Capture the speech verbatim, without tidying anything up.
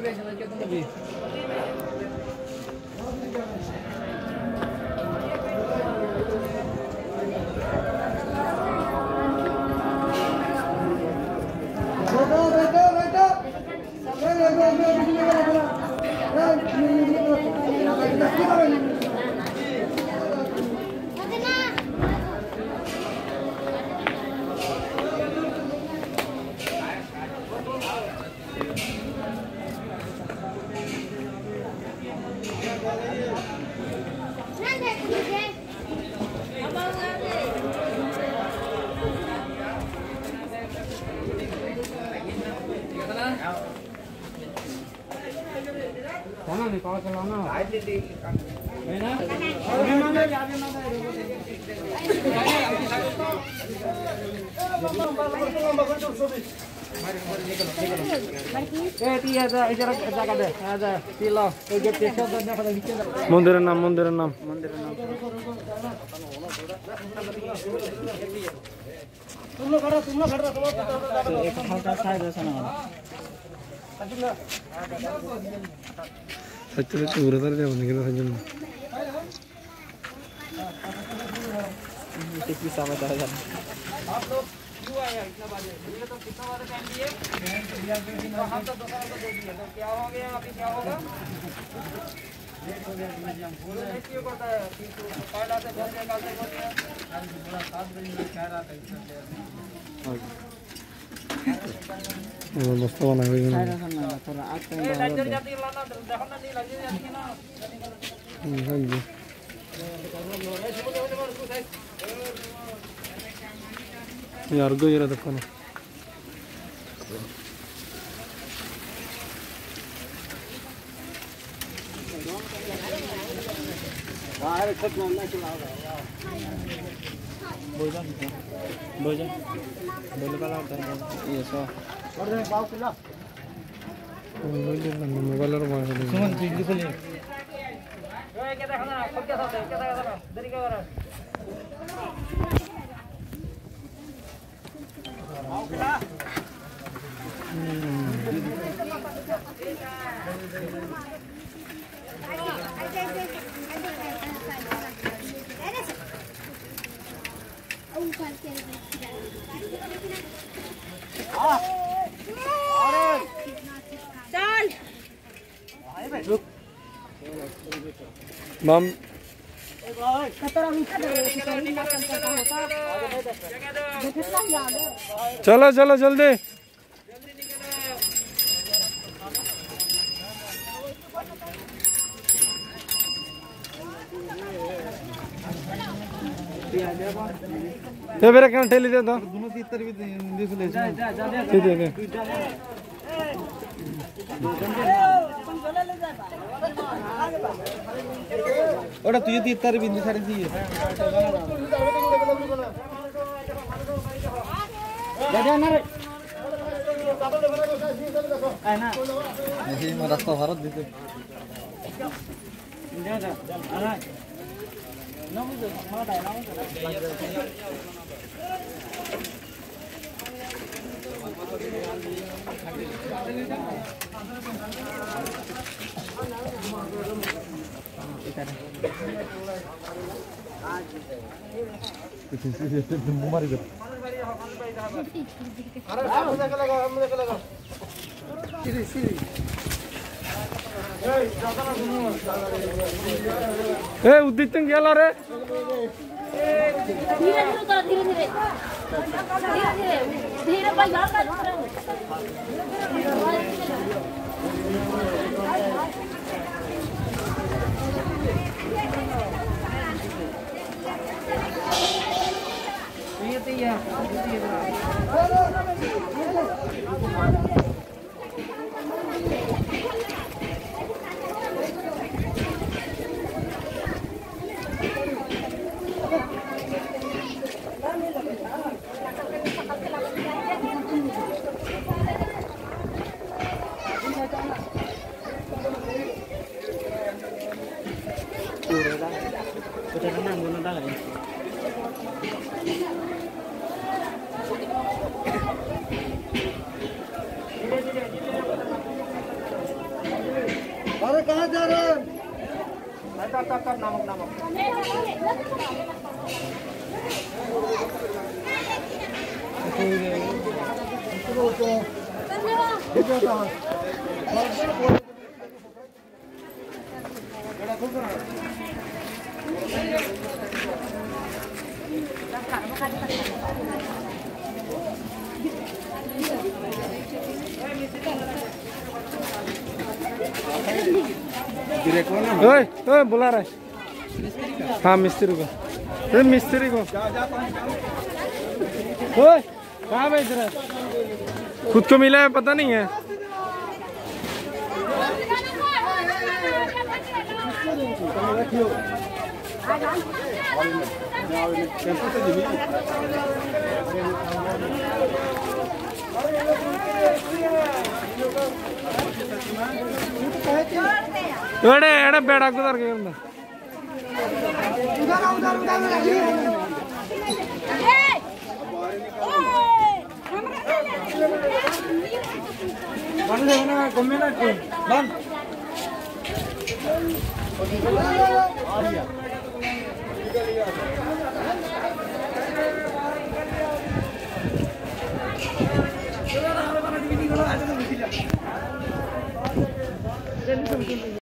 मंदिर नाम मंदिर नाम मंदिर नाम तुम लोग खड़ा तुम लोग खड़ा एक हल्का साइड है ना सच्चे चूर तर जा बंद के संजन किसी समय जा जा आप लोग क्यों आए इतना बाजे ये तो कितना बार टाइम दिए हम तो दोबारा को दे दिए तो क्या हो गया अभी क्या होगा लेट हो गया हम बोल रहे क्यों करता है पहला से घर के काल से बोल रहे आज पूरा सात बजे में कह रहा था इसलिए मस्त बना हुई है थोड़ा आज टाइम लाइटर जाती लाना देखो ना नहीं लगी जाती है ना हां जी यार गो ये देखो ना बाहर छत में ना चलाओ भोजन भोजन बोल का लाता है ये सो और दे बाव किला मोबाइल और मार दे सुमन बिजली को ले ओए क्या देखा ना सब क्या सब क्या देखा ना देरी क्या कर रहा बाव किला मम चलो चलो जल्दी ये मेरे क्या ठेली दे दो दोनों तीतर भी दिस ले जा जा जा ठीक है ओड़ा तू ये तीतर भी दिस सारी दी जा जा ना रे है ना ये रास्ता भारत देते जा जा आ nó mới được nó đây nó ए उदित गेला रे धीरे धीरे कर धीरे धीरे धीरे धीरे धीरे भाई यार कर ये तो ये अरे कहाँ जा रहे हैं? तब तब तब नमक नमक ओए ओए बुला रहा है। हाँ मिस्त्री को, अरे मिस्त्री को। ओए कहाँ बेच रहा है? खुद को मिला है पता नहीं है। एड़े एड़े बेड़ा गुजर गया उधर उधर उधर उधर